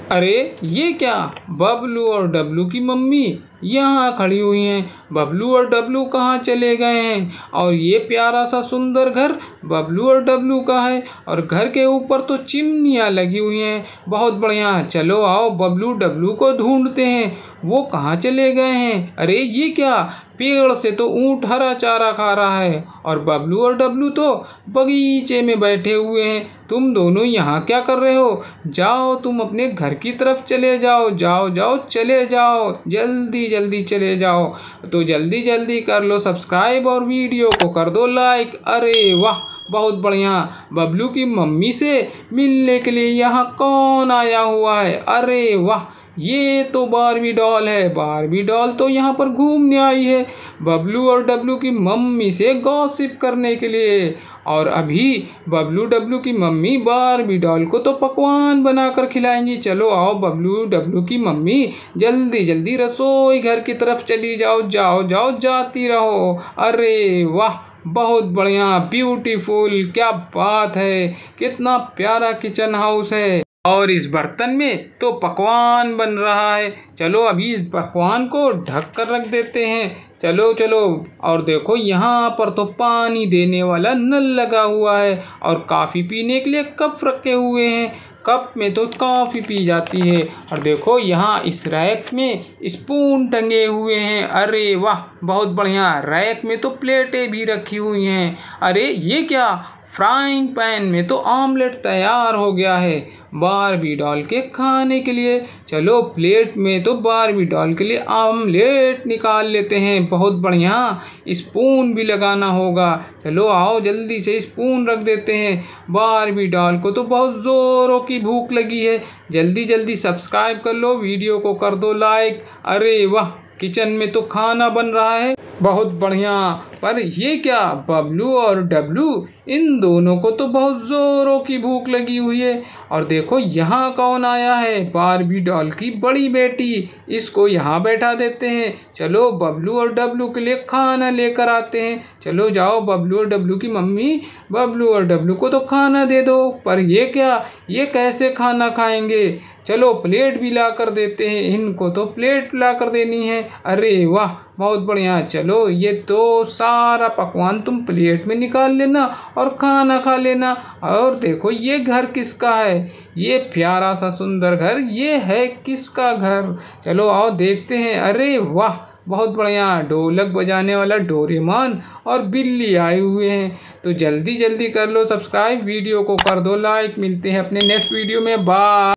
अरे ये क्या, बबलू और डब्लू की मम्मी यहाँ खड़ी हुई हैं। बबलू और डब्लू कहाँ चले गए हैं? और ये प्यारा सा सुंदर घर बबलू और डब्लू का है और घर के ऊपर तो चिमनियाँ लगी हुई हैं। बहुत बढ़िया, चलो आओ बबलू डब्लू को ढूंढते हैं, वो कहाँ चले गए हैं। अरे ये क्या, पेड़ से तो ऊँट हरा चारा खा रहा है और बबलू और डब्लू तो बगीचे में बैठे हुए हैं। तुम दोनों यहाँ क्या कर रहे हो? जाओ तुम अपने घर की तरफ चले जाओ, जाओ जाओ चले जाओ, जल्दी जल्दी चले जाओ। तो जल्दी जल्दी कर लो सब्सक्राइब और वीडियो को कर दो लाइक। अरे वाह, बहुत बढ़िया, बबलू की मम्मी से मिलने के लिए यहाँ कौन आया हुआ है? अरे वाह, ये तो बारबी डॉल है। बारबी डॉल तो यहाँ पर घूमने आई है बबलू और डब्लू की मम्मी से गॉसिप करने के लिए। और अभी बबलू डब्लू की मम्मी बारबी डॉल को तो पकवान बनाकर खिलाएंगी। चलो आओ बबलू डब्लू की मम्मी, जल्दी जल्दी रसोई घर की तरफ चली जाओ, जाओ जाओ जाती रहो। अरे वाह, बहुत बढ़िया, ब्यूटीफुल, क्या बात है, कितना प्यारा किचन हाउस है। और इस बर्तन में तो पकवान बन रहा है। चलो अभी इस पकवान को ढक कर रख देते हैं। चलो चलो, और देखो यहाँ पर तो पानी देने वाला नल लगा हुआ है और कॉफ़ी पीने के लिए कप रखे हुए हैं। कप में तो कॉफ़ी पी जाती है। और देखो यहाँ इस रैक में स्पून टंगे हुए हैं। अरे वाह, बहुत बढ़िया, रैक में तो प्लेटें भी रखी हुई हैं। अरे ये क्या, फ्राइंग पैन में तो ऑमलेट तैयार हो गया है बारबी डॉल के खाने के लिए। चलो प्लेट में तो बारबी डॉल के लिए ऑमलेट निकाल लेते हैं। बहुत बढ़िया, स्पून भी लगाना होगा। चलो आओ जल्दी से स्पून रख देते हैं। बारबी डॉल को तो बहुत ज़ोरों की भूख लगी है। जल्दी जल्दी सब्सक्राइब कर लो, वीडियो को कर दो लाइक। अरे वाह, किचन में तो खाना बन रहा है, बहुत बढ़िया। पर ये क्या, बबलू और डब्लू, इन दोनों को तो बहुत ज़ोरों की भूख लगी हुई है। और देखो यहाँ कौन आया है, बारबी डॉल की बड़ी बेटी, इसको यहाँ बैठा देते हैं। चलो बबलू और डब्लू के लिए खाना लेकर आते हैं। चलो जाओ बबलू और डब्लू की मम्मी, बबलू और डब्लू को तो खाना दे दो। पर ये क्या, ये कैसे खाना खाएंगे? चलो प्लेट भी ला कर देते हैं, इनको तो प्लेट ला कर देनी है। अरे वाह, बहुत बढ़िया, चलो ये तो सारा पकवान तुम प्लेट में निकाल लेना और खाना खा लेना। और देखो ये घर किसका है, ये प्यारा सा सुंदर घर, ये है किसका घर? चलो आओ देखते हैं। अरे वाह, बहुत बढ़िया, ढोलक बजाने वाला डोरेमोन और बिल्ली आए हुए हैं। तो जल्दी जल्दी कर लो सब्सक्राइब, वीडियो को कर दो लाइक। मिलते हैं अपने नेक्स्ट वीडियो में, बाय।